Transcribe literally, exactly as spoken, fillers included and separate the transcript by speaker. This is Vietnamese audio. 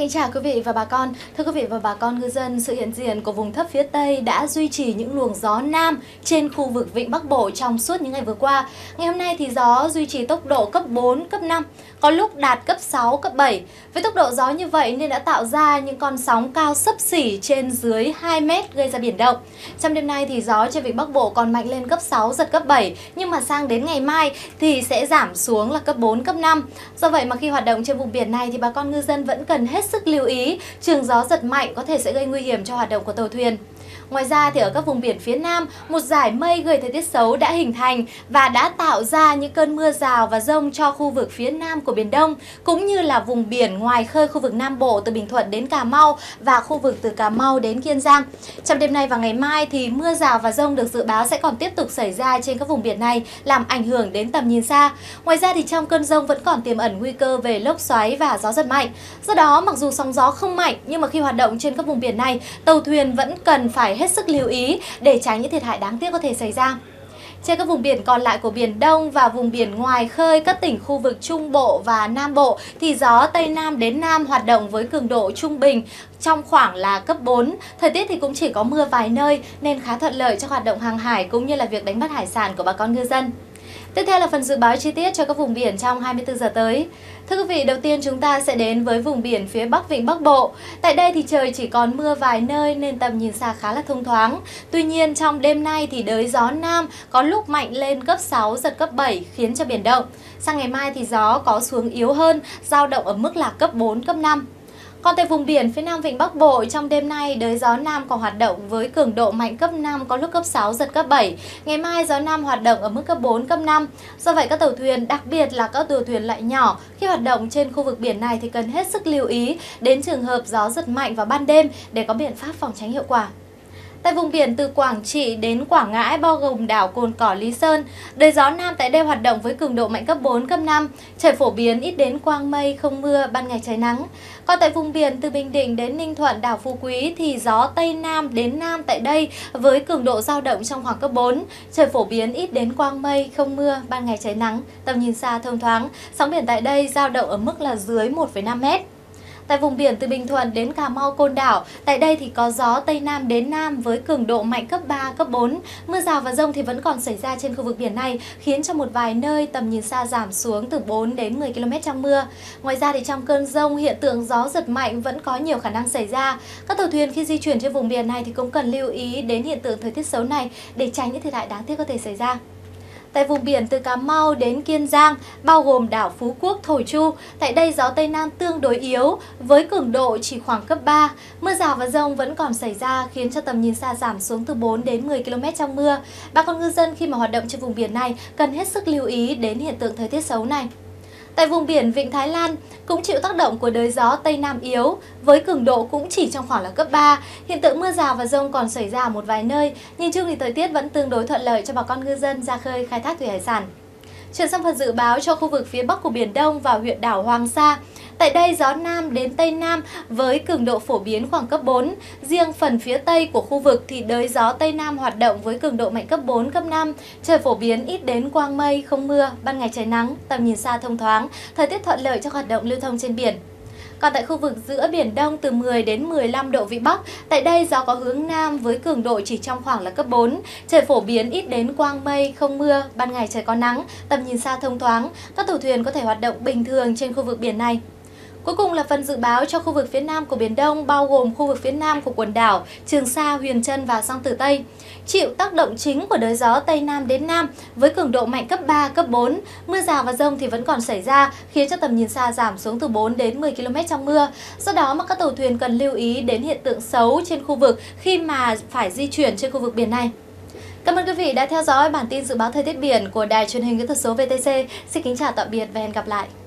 Speaker 1: kính chào quý vị và bà con. Thưa quý vị và bà con ngư dân, sự hiện diện của vùng thấp phía Tây đã duy trì những luồng gió Nam trên khu vực Vịnh Bắc Bộ trong suốt những ngày vừa qua. Ngày hôm nay thì gió duy trì tốc độ cấp bốn, cấp năm, có lúc đạt cấp sáu, cấp bảy. Với tốc độ gió như vậy nên đã tạo ra những con sóng cao xấp xỉ trên dưới hai mét gây ra biển động. Trong đêm nay thì gió trên Vịnh Bắc Bộ còn mạnh lên cấp sáu, giật cấp bảy, nhưng mà sang đến ngày mai thì sẽ giảm xuống là cấp bốn, cấp năm. Do vậy mà khi hoạt động trên vùng biển này thì bà con ngư dân vẫn cần hết sức lưu ý, trường gió giật mạnh có thể sẽ gây nguy hiểm cho hoạt động của tàu thuyền. Ngoài ra thì ở các vùng biển phía Nam, một dải mây gây thời tiết xấu đã hình thành và đã tạo ra những cơn mưa rào và dông cho khu vực phía Nam của Biển Đông, cũng như là vùng biển ngoài khơi khu vực Nam Bộ từ Bình Thuận đến Cà Mau và khu vực từ Cà Mau đến Kiên Giang. Trong đêm nay và ngày mai thì mưa rào và dông được dự báo sẽ còn tiếp tục xảy ra trên các vùng biển này, làm ảnh hưởng đến tầm nhìn xa. Ngoài ra thì trong cơn dông vẫn còn tiềm ẩn nguy cơ về lốc xoáy và gió giật mạnh. Do đó mặc dù sóng gió không mạnh nhưng mà khi hoạt động trên các vùng biển này, tàu thuyền vẫn cần phải hết sức lưu ý để tránh những thiệt hại đáng tiếc có thể xảy ra. Trên các vùng biển còn lại của Biển Đông và vùng biển ngoài khơi các tỉnh khu vực Trung Bộ và Nam Bộ thì gió Tây Nam đến Nam hoạt động với cường độ trung bình trong khoảng là cấp bốn. Thời tiết thì cũng chỉ có mưa vài nơi nên khá thuận lợi cho hoạt động hàng hải cũng như là việc đánh bắt hải sản của bà con ngư dân. Tiếp theo là phần dự báo chi tiết cho các vùng biển trong hai mươi tư giờ tới. Thưa quý vị, đầu tiên chúng ta sẽ đến với vùng biển phía Bắc Vịnh Bắc Bộ. Tại đây thì trời chỉ còn mưa vài nơi nên tầm nhìn xa khá là thông thoáng. Tuy nhiên trong đêm nay thì đới gió Nam có lúc mạnh lên cấp sáu, giật cấp bảy khiến cho biển động. Sang ngày mai thì gió có xuống yếu hơn, dao động ở mức là cấp bốn, cấp năm. Còn tại vùng biển phía Nam Vịnh Bắc Bộ, trong đêm nay đới gió Nam còn hoạt động với cường độ mạnh cấp năm, có lúc cấp sáu, giật cấp bảy. Ngày mai gió Nam hoạt động ở mức cấp bốn, cấp năm. Do vậy các tàu thuyền, đặc biệt là các tàu thuyền loại nhỏ khi hoạt động trên khu vực biển này thì cần hết sức lưu ý đến trường hợp gió giật mạnh vào ban đêm để có biện pháp phòng tránh hiệu quả. Tại vùng biển từ Quảng Trị đến Quảng Ngãi bao gồm đảo Cồn Cỏ, Lý Sơn, đới gió Nam tại đây hoạt động với cường độ mạnh cấp bốn, cấp năm, trời phổ biến ít đến quang mây, không mưa, ban ngày trời nắng. Còn tại vùng biển từ Bình Định đến Ninh Thuận, đảo Phú Quý thì gió Tây Nam đến Nam tại đây với cường độ dao động trong khoảng cấp bốn, trời phổ biến ít đến quang mây, không mưa, ban ngày trời nắng, tầm nhìn xa thông thoáng, sóng biển tại đây dao động ở mức là dưới một phẩy năm mét. Tại vùng biển từ Bình Thuận đến Cà Mau, Côn Đảo, tại đây thì có gió Tây Nam đến Nam với cường độ mạnh cấp ba, cấp bốn. Mưa rào và dông thì vẫn còn xảy ra trên khu vực biển này, khiến cho một vài nơi tầm nhìn xa giảm xuống từ bốn đến mười ki lô mét trong mưa. Ngoài ra thì trong cơn dông, hiện tượng gió giật mạnh vẫn có nhiều khả năng xảy ra. Các tàu thuyền khi di chuyển trên vùng biển này thì cũng cần lưu ý đến hiện tượng thời tiết xấu này để tránh những thiệt hại đáng tiếc có thể xảy ra. Tại vùng biển từ Cà Mau đến Kiên Giang, bao gồm đảo Phú Quốc, Thổ Chu, tại đây gió Tây Nam tương đối yếu với cường độ chỉ khoảng cấp ba. Mưa rào và dông vẫn còn xảy ra khiến cho tầm nhìn xa giảm xuống từ bốn đến mười ki lô mét trong mưa. Bà con ngư dân khi mà hoạt động trên vùng biển này cần hết sức lưu ý đến hiện tượng thời tiết xấu này. Tại vùng biển Vịnh Thái Lan cũng chịu tác động của đới gió Tây Nam yếu với cường độ cũng chỉ trong khoảng là cấp ba. Hiện tượng mưa rào và dông còn xảy ra ở một vài nơi, nhìn chung thì thời tiết vẫn tương đối thuận lợi cho bà con ngư dân ra khơi khai thác thủy hải sản. Chuyển sang phần dự báo cho khu vực phía Bắc của Biển Đông và huyện đảo Hoàng Sa. Tại đây gió Nam đến Tây Nam với cường độ phổ biến khoảng cấp bốn. Riêng phần phía Tây của khu vực thì đới gió Tây Nam hoạt động với cường độ mạnh cấp bốn, cấp năm. Trời phổ biến ít đến quang mây, không mưa, ban ngày trời nắng, tầm nhìn xa thông thoáng, thời tiết thuận lợi cho hoạt động lưu thông trên biển. Còn tại khu vực giữa Biển Đông từ mười đến mười lăm độ Vĩ Bắc, tại đây gió có hướng Nam với cường độ chỉ trong khoảng là cấp bốn. Trời phổ biến ít đến quang mây, không mưa, ban ngày trời có nắng, tầm nhìn xa thông thoáng, các tàu thuyền có thể hoạt động bình thường trên khu vực biển này. Cuối cùng là phần dự báo cho khu vực phía Nam của Biển Đông bao gồm khu vực phía Nam của quần đảo Trường Sa, Huyền Trân và Song Tử Tây. Chịu tác động chính của đới gió Tây Nam đến Nam với cường độ mạnh cấp ba, cấp bốn. Mưa rào và dông thì vẫn còn xảy ra khiến cho tầm nhìn xa giảm xuống từ bốn đến mười ki lô mét trong mưa. Do đó mà các tàu thuyền cần lưu ý đến hiện tượng xấu trên khu vực khi mà phải di chuyển trên khu vực biển này. Cảm ơn quý vị đã theo dõi bản tin dự báo thời tiết biển của Đài Truyền hình Kỹ thuật số vê tê xê. Xin kính chào tạm biệt và hẹn gặp lại.